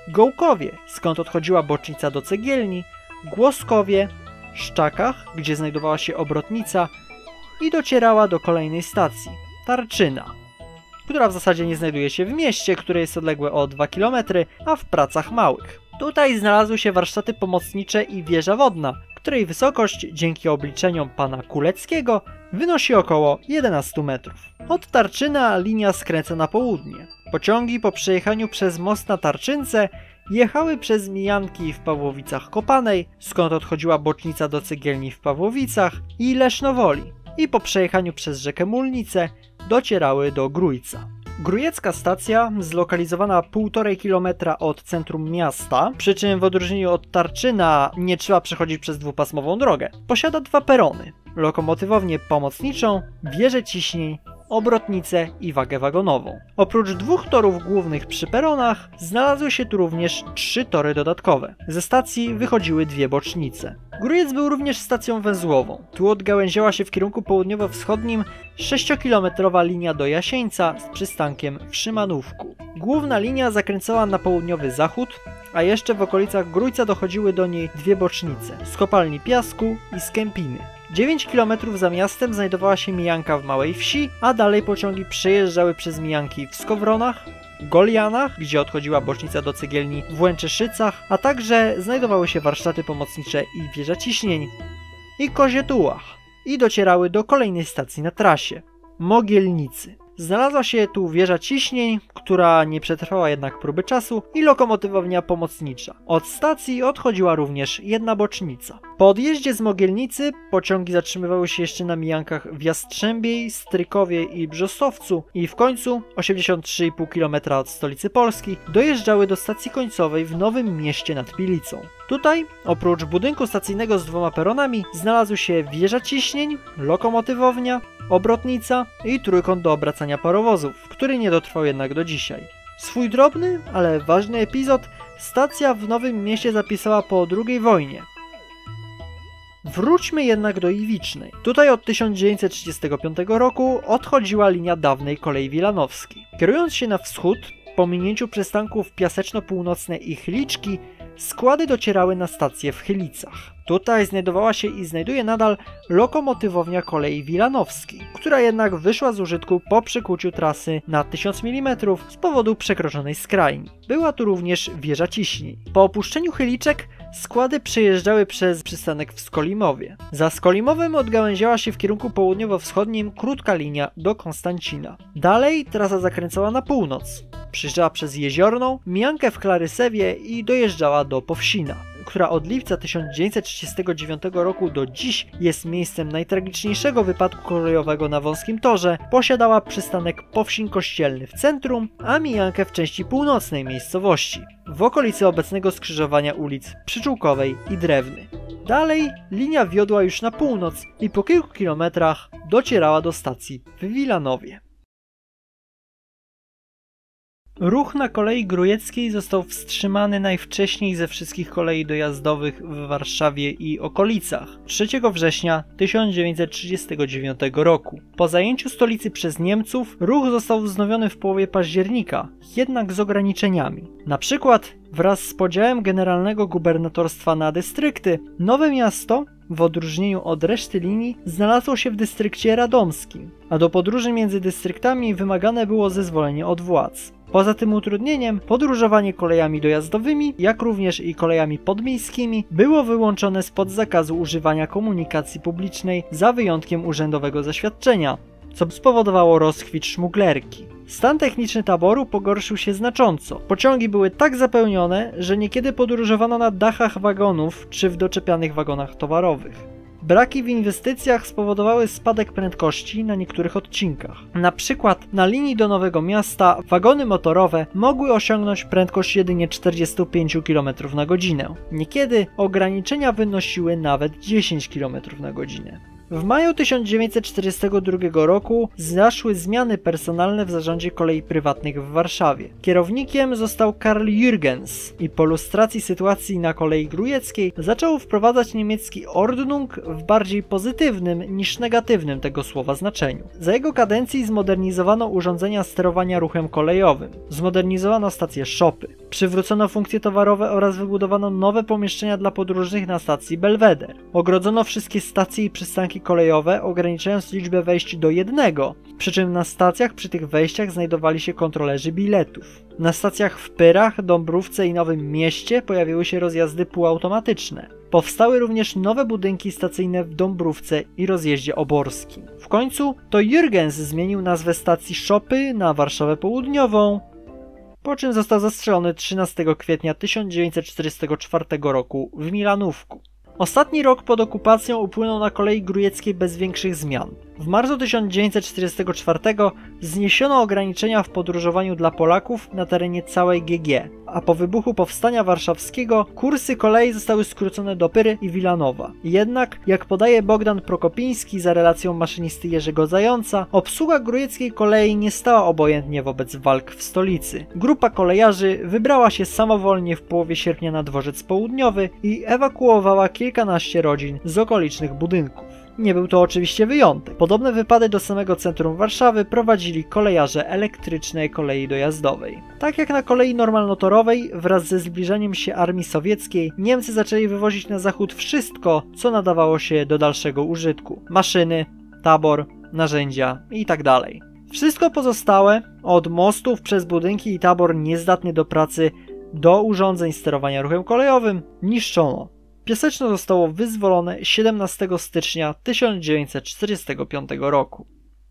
Gołkowie, skąd odchodziła bocznica do Cegielni, Głoskowie, Szczakach, gdzie znajdowała się obrotnica i docierała do kolejnej stacji, Tarczyna, która w zasadzie nie znajduje się w mieście, które jest odległe o dwa kilometry, a w Pracach Małych. Tutaj znalazły się warsztaty pomocnicze i wieża wodna, której wysokość dzięki obliczeniom pana Kuleckiego wynosi około jedenaście metrów. Od Tarczyna linia skręca na południe. Pociągi po przejechaniu przez most na Tarczynce jechały przez mijanki w Pawłowicach Kopanej, skąd odchodziła bocznica do Cegielni w Pawłowicach i Lesznowoli, i po przejechaniu przez rzekę Mulnicę docierały do Grójca. Grójecka stacja, zlokalizowana półtorej kilometra od centrum miasta, przy czym w odróżnieniu od Tarczyna nie trzeba przechodzić przez dwupasmową drogę, posiada dwa perony, lokomotywownię pomocniczą, wieżę ciśnień, obrotnicę i wagę wagonową. Oprócz dwóch torów głównych przy peronach, znalazły się tu również trzy tory dodatkowe. Ze stacji wychodziły dwie bocznice. Grójec był również stacją węzłową. Tu odgałęziała się w kierunku południowo-wschodnim sześciokilometrowa linia do Jasieńca z przystankiem w Szymanówku. Główna linia zakręcała na południowy zachód, a jeszcze w okolicach Grójca dochodziły do niej dwie bocznice z kopalni piasku i z Kępiny. dziewięć kilometrów za miastem znajdowała się mijanka w Małej Wsi, a dalej pociągi przejeżdżały przez mijanki w Skowronach, Golianach, gdzie odchodziła bocznica do Cegielni w Łęczyszycach, a także znajdowały się warsztaty pomocnicze i wieża ciśnień, i Kozietułach, i docierały do kolejnej stacji na trasie – Mogielnicy. Znalazła się tu wieża ciśnień, która nie przetrwała jednak próby czasu, i lokomotywownia pomocnicza. Od stacji odchodziła również jedna bocznica. Po odjeździe z Mogielnicy pociągi zatrzymywały się jeszcze na mijankach w Jastrzębiej, Strykowie i Brzostowcu i w końcu, osiemdziesiąt trzy i pół kilometra od stolicy Polski, dojeżdżały do stacji końcowej w Nowym Mieście nad Pilicą. Tutaj, oprócz budynku stacyjnego z dwoma peronami, znalazły się wieża ciśnień, lokomotywownia, obrotnica i trójkąt do obracania parowozów, który nie dotrwał jednak do dzisiaj. Swój drobny, ale ważny epizod stacja w Nowym Mieście zapisała po drugiej wojnie. Wróćmy jednak do Iwicznej. Tutaj od tysiąc dziewięćset trzydziestego piątego roku odchodziła linia dawnej kolei wilanowskiej. Kierując się na wschód, po minięciu przystanków Piaseczno-Północne i Chyliczki, składy docierały na stację w Chylicach. Tutaj znajdowała się i znajduje nadal lokomotywownia kolei wilanowskiej, która jednak wyszła z użytku po przykłuciu trasy na tysiąc milimetrów z powodu przekroczonej skrajni. Była tu również wieża ciśnień. Po opuszczeniu Chyliczek składy przejeżdżały przez przystanek w Skolimowie. Za Skolimowem odgałęziała się w kierunku południowo-wschodnim krótka linia do Konstancina. Dalej trasa zakręcała na północ. Przyjeżdżała przez Jeziorną, mijankę w Klarysewie i dojeżdżała do Powsina, która od lipca tysiąc dziewięćset trzydziestego dziewiątego roku do dziś jest miejscem najtragiczniejszego wypadku kolejowego na wąskim torze, posiadała przystanek Powsin Kościelny w centrum, a mijankę w części północnej miejscowości, w okolicy obecnego skrzyżowania ulic Przyczółkowej i Drewny. Dalej linia wiodła już na północ i po kilku kilometrach docierała do stacji w Wilanowie. Ruch na kolei grójeckiej został wstrzymany najwcześniej ze wszystkich kolei dojazdowych w Warszawie i okolicach trzeciego września tysiąc dziewięćset trzydziestego dziewiątego roku. Po zajęciu stolicy przez Niemców ruch został wznowiony w połowie października, jednak z ograniczeniami. Na przykład wraz z podziałem generalnego gubernatorstwa na dystrykty, Nowe Miasto, w odróżnieniu od reszty linii, znalazło się w dystrykcie radomskim, a do podróży między dystryktami wymagane było zezwolenie od władz. Poza tym utrudnieniem, podróżowanie kolejami dojazdowymi, jak również i kolejami podmiejskimi, było wyłączone spod zakazu używania komunikacji publicznej za wyjątkiem urzędowego zaświadczenia, co spowodowało rozkwit szmuglerki. Stan techniczny taboru pogorszył się znacząco. Pociągi były tak zapełnione, że niekiedy podróżowano na dachach wagonów czy w doczepianych wagonach towarowych. Braki w inwestycjach spowodowały spadek prędkości na niektórych odcinkach. Na przykład na linii do Nowego Miasta wagony motorowe mogły osiągnąć prędkość jedynie czterdzieści pięć kilometrów na godzinę. Niekiedy ograniczenia wynosiły nawet dziesięć kilometrów na godzinę. W maju tysiąc dziewięćset czterdziestego drugiego roku zaszły zmiany personalne w zarządzie kolei prywatnych w Warszawie. Kierownikiem został Karl Jürgens i po lustracji sytuacji na kolei grójeckiej zaczął wprowadzać niemiecki Ordnung w bardziej pozytywnym niż negatywnym tego słowa znaczeniu. Za jego kadencji zmodernizowano urządzenia sterowania ruchem kolejowym. Zmodernizowano stacje Szopy. Przywrócono funkcje towarowe oraz wybudowano nowe pomieszczenia dla podróżnych na stacji Belvedere. Ogrodzono wszystkie stacje i przystanki kolejowe, ograniczając liczbę wejść do jednego, przy czym na stacjach przy tych wejściach znajdowali się kontrolerzy biletów. Na stacjach w Pyrach, Dąbrówce i Nowym Mieście pojawiły się rozjazdy półautomatyczne. Powstały również nowe budynki stacyjne w Dąbrówce i rozjeździe oborskim. W końcu to Jurgens zmienił nazwę stacji Szopy na Warszawę Południową, po czym został zastrzelony trzynastego kwietnia tysiąc dziewięćset czterdziestego czwartego roku w Milanówku. Ostatni rok pod okupacją upłynął na kolei grójeckiej bez większych zmian. W marcu tysiąc dziewięćset czterdziestego czwartego zniesiono ograniczenia w podróżowaniu dla Polaków na terenie całej G G, a po wybuchu Powstania Warszawskiego kursy kolei zostały skrócone do Pyry i Wilanowa. Jednak, jak podaje Bogdan Prokopiński za relacją maszynisty Jerzego Zająca, obsługa grójeckiej kolei nie stała obojętnie wobec walk w stolicy. Grupa kolejarzy wybrała się samowolnie w połowie sierpnia na dworzec południowy i ewakuowała kilkanaście rodzin z okolicznych budynków. Nie był to oczywiście wyjątek. Podobne wypady do samego centrum Warszawy prowadzili kolejarze elektrycznej kolei dojazdowej. Tak jak na kolei normalnotorowej, wraz ze zbliżaniem się armii sowieckiej, Niemcy zaczęli wywozić na zachód wszystko, co nadawało się do dalszego użytku. Maszyny, tabor, narzędzia itd. Wszystko pozostałe, od mostów przez budynki i tabor niezdatny do pracy, do urządzeń sterowania ruchem kolejowym, niszczono. Piaseczno zostało wyzwolone siedemnastego stycznia tysiąc dziewięćset czterdziestego piątego roku.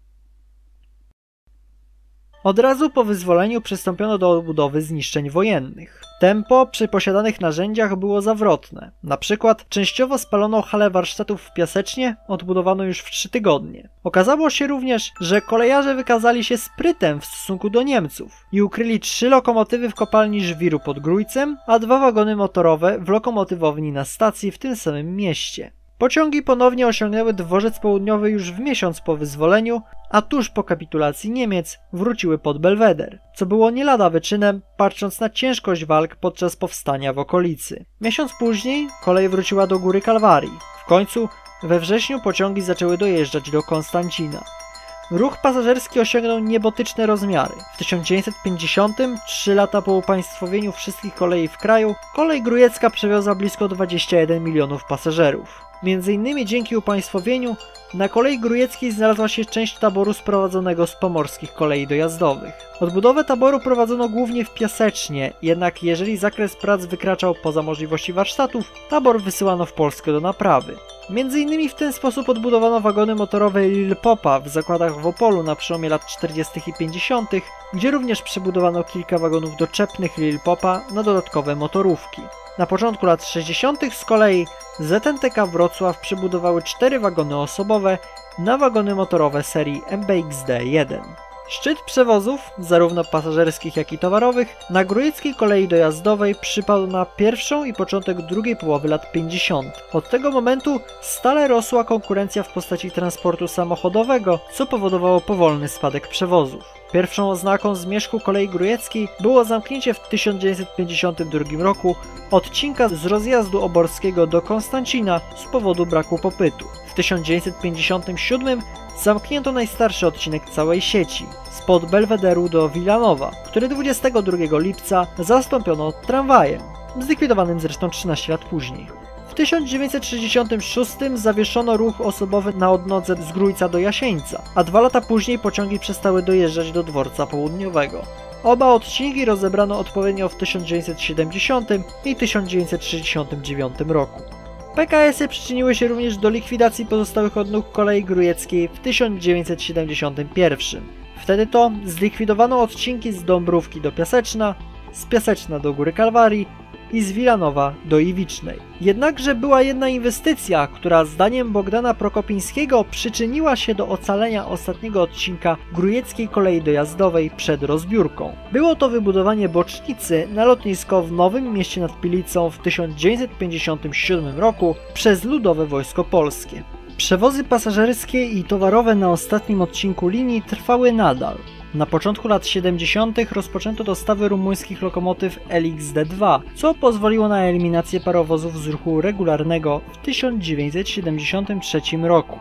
Od razu po wyzwoleniu przystąpiono do odbudowy zniszczeń wojennych. Tempo przy posiadanych narzędziach było zawrotne. Na przykład częściowo spalono halę warsztatów w Piasecznie, odbudowano już w trzy tygodnie. Okazało się również, że kolejarze wykazali się sprytem w stosunku do Niemców i ukryli trzy lokomotywy w kopalni Żwiru pod Grójcem, a dwa wagony motorowe w lokomotywowni na stacji w tym samym mieście. Pociągi ponownie osiągnęły dworzec południowy już w miesiąc po wyzwoleniu, a tuż po kapitulacji Niemiec wróciły pod Belweder, co było nie lada wyczynem, patrząc na ciężkość walk podczas powstania w okolicy. Miesiąc później kolej wróciła do Góry Kalwarii. W końcu we wrześniu pociągi zaczęły dojeżdżać do Konstancina. Ruch pasażerski osiągnął niebotyczne rozmiary. W tysiąc dziewięćset pięćdziesiątym, trzy lata po upaństwowieniu wszystkich kolei w kraju, kolej grójecka przewiozła blisko dwadzieścia jeden milionów pasażerów. Między innymi dzięki upaństwowieniu na kolei grójeckiej znalazła się część taboru sprowadzonego z pomorskich kolei dojazdowych. Odbudowę taboru prowadzono głównie w Piasecznie, jednak jeżeli zakres prac wykraczał poza możliwości warsztatów, tabor wysyłano w Polskę do naprawy. Między innymi w ten sposób odbudowano wagony motorowe Lil Popa w zakładach w Opolu na przełomie lat czterdziestych i pięćdziesiątych, gdzie również przebudowano kilka wagonów doczepnych Lil Popa na dodatkowe motorówki. Na początku lat sześćdziesiątych z kolei Z N T K Wrocław przebudowały cztery wagony osobowe na wagony motorowe serii M B X D jeden. Szczyt przewozów, zarówno pasażerskich jak i towarowych, na grójeckiej kolei dojazdowej przypadł na pierwszą i początek drugiej połowy lat pięćdziesiątych. Od tego momentu stale rosła konkurencja w postaci transportu samochodowego, co powodowało powolny spadek przewozów. Pierwszą oznaką zmierzchu kolei grójeckiej było zamknięcie w tysiąc dziewięćset pięćdziesiątym drugim roku odcinka z rozjazdu oborskiego do Konstancina z powodu braku popytu. W tysiąc dziewięćset pięćdziesiątym siódmym zamknięto najstarszy odcinek całej sieci, spod Belwederu do Wilanowa, który dwudziestego drugiego lipca zastąpiono tramwajem, zlikwidowanym zresztą trzynaście lat później. W tysiąc dziewięćset sześćdziesiątym szóstym zawieszono ruch osobowy na odnodze z Grójca do Jasieńca, a dwa lata później pociągi przestały dojeżdżać do dworca południowego. Oba odcinki rozebrano odpowiednio w tysiąc dziewięćset siedemdziesiątym i tysiąc dziewięćset sześćdziesiątym dziewiątym roku. P K S-y przyczyniły się również do likwidacji pozostałych odnóg kolei grójeckiej w tysiąc dziewięćset siedemdziesiątym pierwszym. Wtedy to zlikwidowano odcinki z Dąbrówki do Piaseczna, z Piaseczna do Góry Kalwarii i z Wilanowa do Iwicznej. Jednakże była jedna inwestycja, która zdaniem Bogdana Prokopińskiego przyczyniła się do ocalenia ostatniego odcinka grójeckiej kolei dojazdowej przed rozbiórką. Było to wybudowanie bocznicy na lotnisko w Nowym Mieście nad Pilicą w tysiąc dziewięćset pięćdziesiątym siódmym roku przez Ludowe Wojsko Polskie. Przewozy pasażerskie i towarowe na ostatnim odcinku linii trwały nadal. Na początku lat siedemdziesiątych rozpoczęto dostawy rumuńskich lokomotyw L X D dwa, co pozwoliło na eliminację parowozów z ruchu regularnego w tysiąc dziewięćset siedemdziesiątym trzecim roku.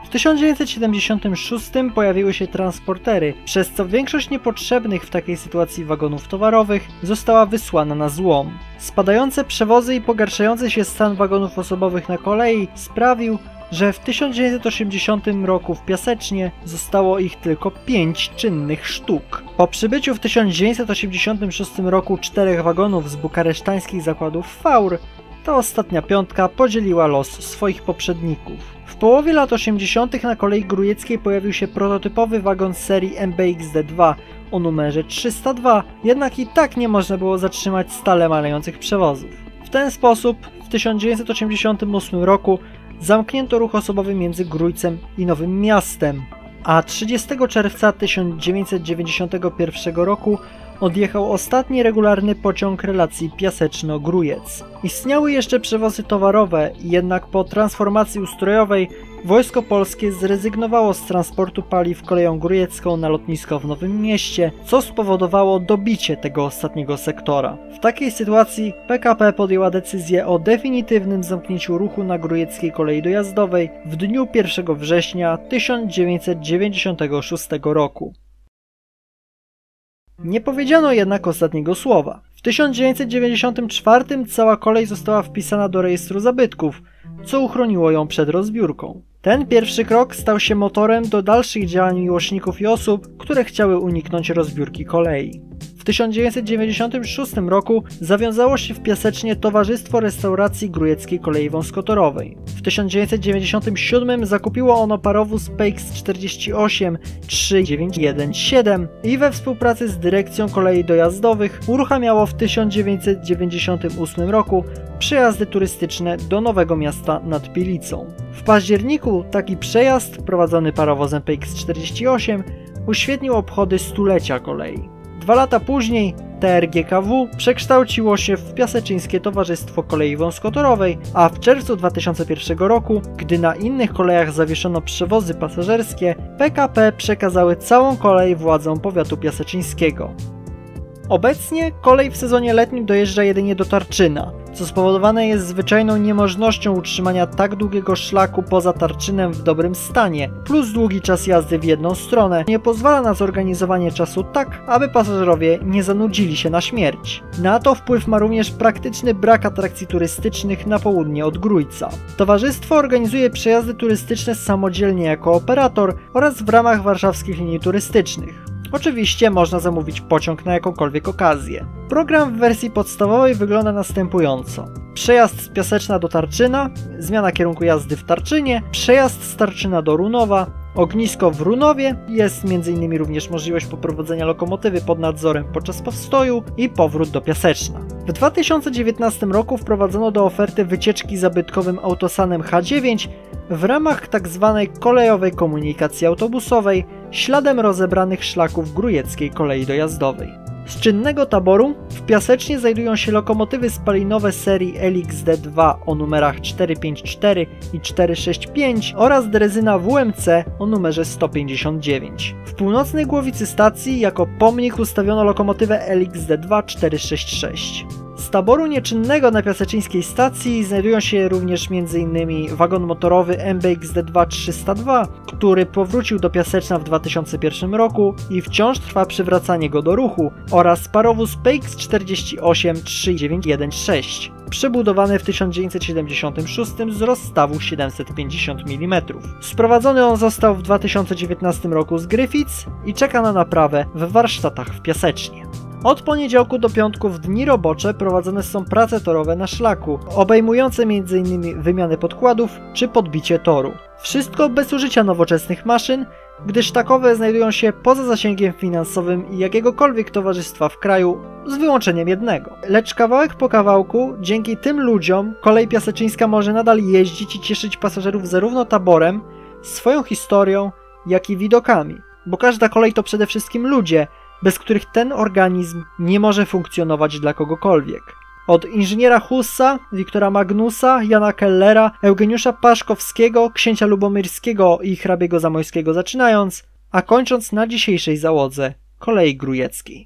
W tysiąc dziewięćset siedemdziesiątym szóstym pojawiły się transportery, przez co większość niepotrzebnych w takiej sytuacji wagonów towarowych została wysłana na złom. Spadające przewozy i pogarszający się stan wagonów osobowych na kolei sprawił, że w tysiąc dziewięćset osiemdziesiątym roku w Piasecznie zostało ich tylko pięć czynnych sztuk. Po przybyciu w tysiąc dziewięćset osiemdziesiątym szóstym roku czterech wagonów z bukaresztańskich zakładów V A U R, ta ostatnia piątka podzieliła los swoich poprzedników. W połowie lat osiemdziesiątych na kolei grujeckiej pojawił się prototypowy wagon serii M B X D dwa o numerze trzysta dwa, jednak i tak nie można było zatrzymać stale malejących przewozów. W ten sposób w tysiąc dziewięćset osiemdziesiątym ósmym roku zamknięto ruch osobowy między Grójcem i Nowym Miastem, a trzydziestego czerwca tysiąc dziewięćset dziewięćdziesiątego pierwszego roku odjechał ostatni regularny pociąg relacji Piaseczno-Grójec. Istniały jeszcze przewozy towarowe, jednak po transformacji ustrojowej Wojsko Polskie zrezygnowało z transportu paliw koleją grójecką na lotnisko w Nowym Mieście, co spowodowało dobicie tego ostatniego sektora. W takiej sytuacji P K P podjęła decyzję o definitywnym zamknięciu ruchu na grójeckiej kolei dojazdowej w dniu pierwszego września tysiąc dziewięćset dziewięćdziesiątego szóstego roku. Nie powiedziano jednak ostatniego słowa. W tysiąc dziewięćset dziewięćdziesiątym czwartym cała kolej została wpisana do rejestru zabytków, co uchroniło ją przed rozbiórką. Ten pierwszy krok stał się motorem do dalszych działań miłośników i osób, które chciały uniknąć rozbiórki kolei. W tysiąc dziewięćset dziewięćdziesiątym szóstym roku zawiązało się w Piasecznie Towarzystwo Restauracji Grójeckiej Kolei Wąskotorowej. W tysiąc dziewięćset dziewięćdziesiątym siódmym zakupiło ono parowóz P X czterdzieści osiem trzy dziewięć jeden siedem i we współpracy z Dyrekcją Kolei Dojazdowych uruchamiało w tysiąc dziewięćset dziewięćdziesiątym ósmym roku przejazdy turystyczne do Nowego Miasta nad Pilicą. W październiku taki przejazd, prowadzony parowozem P X czterdzieści osiem, uświetnił obchody stulecia kolei. Dwa lata później T R G K W przekształciło się w Piaseczyńskie Towarzystwo Kolei Wąskotorowej, a w czerwcu dwa tysiące pierwszego roku, gdy na innych kolejach zawieszono przewozy pasażerskie, P K P przekazały całą kolej władzom powiatu piaseczyńskiego. Obecnie kolej w sezonie letnim dojeżdża jedynie do Tarczyna, co spowodowane jest zwyczajną niemożnością utrzymania tak długiego szlaku poza Tarczynem w dobrym stanie, plus długi czas jazdy w jedną stronę nie pozwala na zorganizowanie czasu tak, aby pasażerowie nie zanudzili się na śmierć. Na to wpływ ma również praktyczny brak atrakcji turystycznych na południe od Grójca. Towarzystwo organizuje przejazdy turystyczne samodzielnie jako operator oraz w ramach warszawskich linii turystycznych. Oczywiście można zamówić pociąg na jakąkolwiek okazję. Program w wersji podstawowej wygląda następująco. Przejazd z Piaseczna do Tarczyna, zmiana kierunku jazdy w Tarczynie, przejazd z Tarczyna do Runowa, ognisko w Runowie, jest między innymi również możliwość poprowadzenia lokomotywy pod nadzorem podczas postoju i powrót do Piaseczna. W dwa tysiące dziewiętnastym roku wprowadzono do oferty wycieczki zabytkowym autosanem H dziewięć w ramach tzw. kolejowej komunikacji autobusowej śladem rozebranych szlaków grójeckiej kolei dojazdowej. Z czynnego taboru w Piasecznie znajdują się lokomotywy spalinowe serii L X D dwa o numerach cztery pięć cztery i cztery sześć pięć oraz drezyna W M C o numerze sto pięćdziesiąt dziewięć. W północnej głowicy stacji jako pomnik ustawiono lokomotywę L X D dwa cztery sześć sześć. Z taboru nieczynnego na piaseczyńskiej stacji znajdują się również między innymi wagon motorowy M B X D dwa trzysta dwa, który powrócił do Piaseczna w dwa tysiące pierwszym roku i wciąż trwa przywracanie go do ruchu, oraz parowóz P X czterdzieści osiem trzy dziewięć jeden sześć, przebudowany w tysiąc dziewięćset siedemdziesiątym szóstym z rozstawu siedemset pięćdziesiąt milimetrów. Sprowadzony on został w dwa tysiące dziewiętnastym roku z Gryfic i czeka na naprawę w warsztatach w Piasecznie. Od poniedziałku do piątku w dni robocze prowadzone są prace torowe na szlaku, obejmujące między innymi wymianę podkładów czy podbicie toru. Wszystko bez użycia nowoczesnych maszyn, gdyż takowe znajdują się poza zasięgiem finansowym jakiegokolwiek towarzystwa w kraju, z wyłączeniem jednego. Lecz kawałek po kawałku, dzięki tym ludziom, kolej piaseczyńska może nadal jeździć i cieszyć pasażerów zarówno taborem, swoją historią, jak i widokami. Bo każda kolej to przede wszystkim ludzie, bez których ten organizm nie może funkcjonować dla kogokolwiek. Od inżyniera Hussa, Wiktora Magnusa, Jana Kellera, Eugeniusza Paszkowskiego, księcia lubomyrskiego i hrabiego zamojskiego zaczynając, a kończąc na dzisiejszej załodze kolei grójeckiej.